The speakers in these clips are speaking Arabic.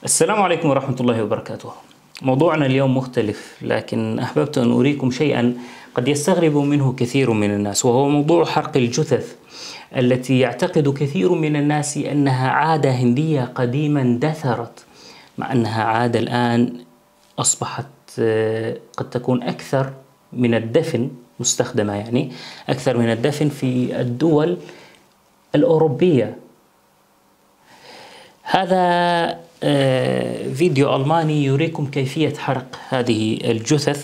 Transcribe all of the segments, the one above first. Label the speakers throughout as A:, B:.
A: السلام عليكم ورحمة الله وبركاته. موضوعنا اليوم مختلف، لكن أحببت أن أريكم شيئا قد يستغرب منه كثير من الناس، وهو موضوع حرق الجثث التي يعتقد كثير من الناس أنها عادة هندية قديما اندثرت، مع أنها عادة الآن أصبحت قد تكون أكثر من الدفن مستخدمة، يعني أكثر من الدفن في الدول الأوروبية. هذا فيديو ألماني يريكم كيفية حرق هذه الجثث،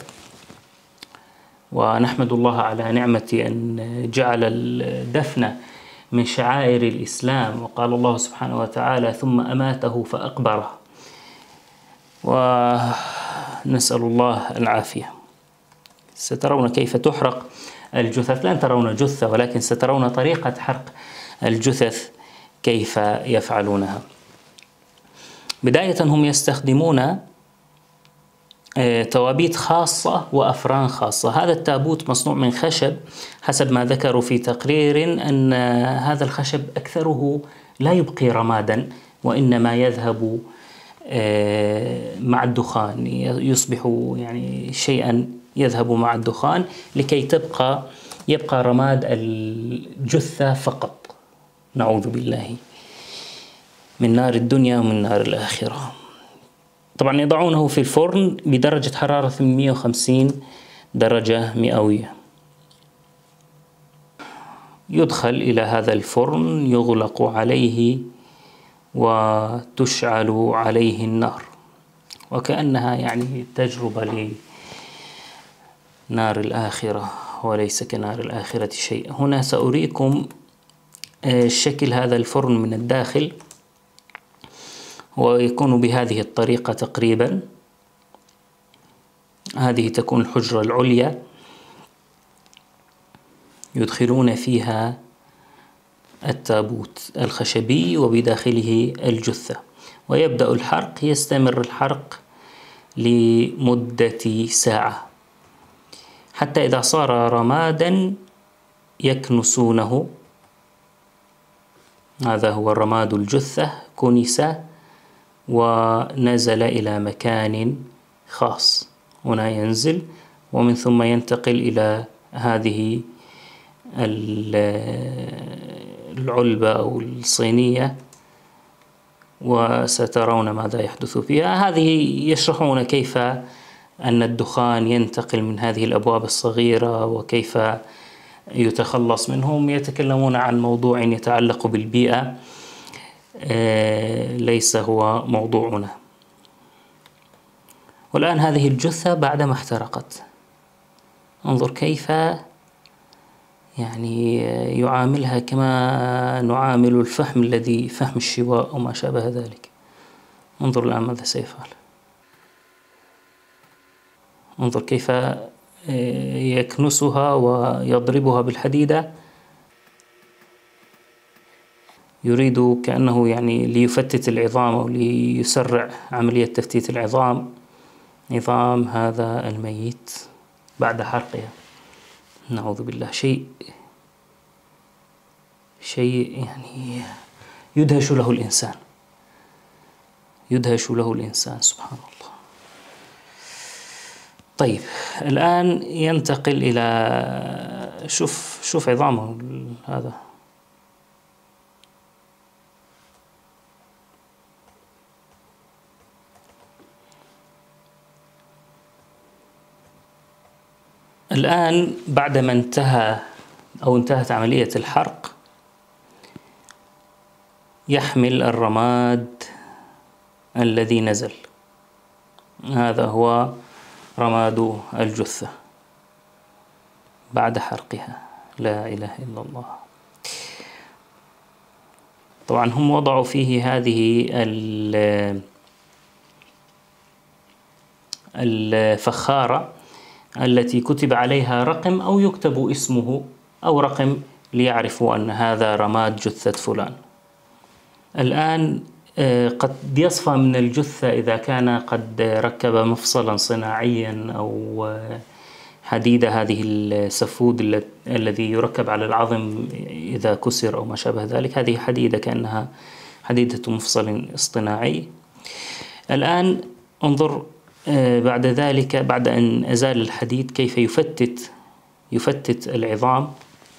A: ونحمد الله على نعمة أن جعل الدفن من شعائر الإسلام، وقال الله سبحانه وتعالى: ثم أماته فأقبره. ونسأل الله العافية. سترون كيف تحرق الجثث، لن ترون جثة ولكن سترون طريقة حرق الجثث كيف يفعلونها. بداية هم يستخدمون توابيت خاصة وأفران خاصة. هذا التابوت مصنوع من خشب، حسب ما ذكروا في تقرير أن هذا الخشب أكثره لا يبقي رمادا، وإنما يذهب مع الدخان، يصبح يعني شيئا يذهب مع الدخان لكي يبقى رماد الجثة فقط. نعوذ بالله من نار الدنيا ومن نار الآخرة. طبعا يضعونه في الفرن بدرجة حرارة 150 درجة مئوية. يدخل إلى هذا الفرن، يغلق عليه وتشعل عليه النار، وكأنها يعني تجربة لنار الآخرة، وليس كنار الآخرة شيء. هنا سأريكم شكل هذا الفرن من الداخل، ويكون بهذه الطريقة تقريبا. هذه تكون الحجرة العليا، يدخلون فيها التابوت الخشبي وبداخله الجثة، ويبدأ الحرق. يستمر الحرق لمدة ساعة، حتى إذا صار رمادا يكنسونه. هذا هو رماد الجثة، كنس ونزل إلى مكان خاص. هنا ينزل، ومن ثم ينتقل إلى هذه العلبة أو الصينية، وسترون ماذا يحدث فيها. هذه يشرحون كيف أن الدخان ينتقل من هذه الأبواب الصغيرة وكيف يتخلص منهم. يتكلمون عن موضوع يتعلق بالبيئة، ليس هو موضوعنا. والآن هذه الجثة بعدما احترقت، انظر كيف يعني يعاملها كما نعامل الفحم فحم الشواء أو ما شابه ذلك. انظر الآن ماذا سيفعل. انظر كيف يكنسها ويضربها بالحديدة، يريد كأنه يعني ليفتت العظام أو ليسرع عملية تفتيت عظام هذا الميت بعد حرقها. نعوذ بالله. شيء يعني يدهش له الإنسان، سبحان الله. طيب الآن ينتقل إلى شوف عظامه هذا. الآن بعدما انتهت عملية الحرق، يحمل الرماد الذي نزل. هذا هو رماد الجثة بعد حرقها. لا إله إلا الله. طبعا هم وضعوا فيه هذه الفخارة التي كتب عليها رقم، أو يكتب اسمه أو رقم ليعرفوا أن هذا رماد جثة فلان. الآن قد يصفى من الجثة إذا كان قد ركب مفصلا صناعيا أو حديدة، هذه السفود الذي يركب على العظم إذا كسر أو ما شابه ذلك. هذه حديدة كأنها حديدة مفصل اصطناعي. الآن انظر بعد ذلك، بعد أن أزال الحديد، كيف يفتت العظام،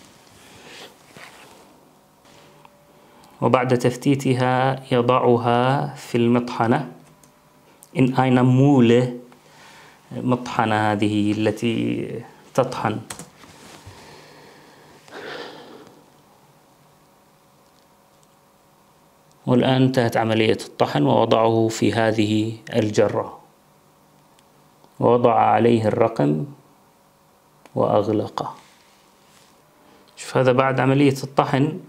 A: وبعد تفتيتها يضعها في المطحنة. in eine Mühle، مطحنة هذه التي تطحن. والآن انتهت عملية الطحن، ووضعه في هذه الجرة، ووضع عليه الرقم وأغلقه. شوف هذا بعد عملية الطحن،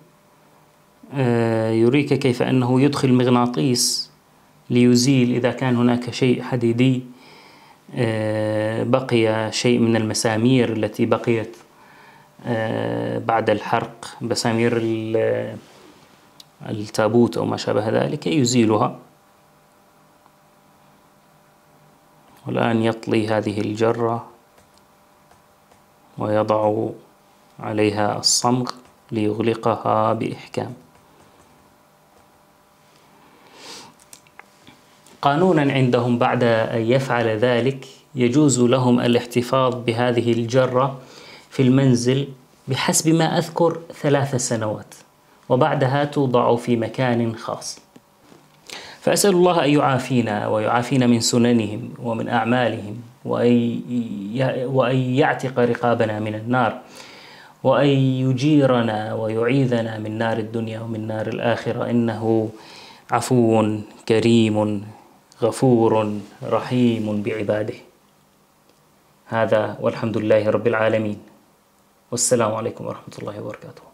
A: يريك كيف أنه يدخل مغناطيس ليزيل إذا كان هناك شيء حديدي، بقي شيء من المسامير التي بقيت بعد الحرق، مسامير التابوت أو ما شابه ذلك، يزيلها. والآن يطلي هذه الجرة ويضع عليها الصمغ ليغلقها بإحكام. قانونا عندهم بعد أن يفعل ذلك يجوز لهم الاحتفاظ بهذه الجرة في المنزل بحسب ما أذكر 3 سنوات، وبعدها توضع في مكان خاص. فأسأل الله أن يعافينا ويعافينا من سننهم ومن أعمالهم، وأن يعتق رقابنا من النار، وأن يجيرنا ويعيذنا من نار الدنيا ومن نار الآخرة، إنه عفو كريم غفور رحيم بعباده. هذا والحمد لله رب العالمين، والسلام عليكم ورحمة الله وبركاته.